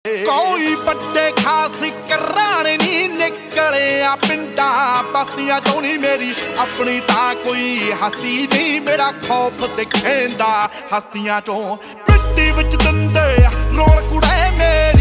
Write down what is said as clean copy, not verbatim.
कोई बड़े खास कराने नी निकले आ पिंडा बस्तियां चों नी मेरी अपनी ता कोई हस्ती नहीं मेरा खौफ दिखेंदा हस्तियां चों पिंडी विच दंदे रोल कुड़े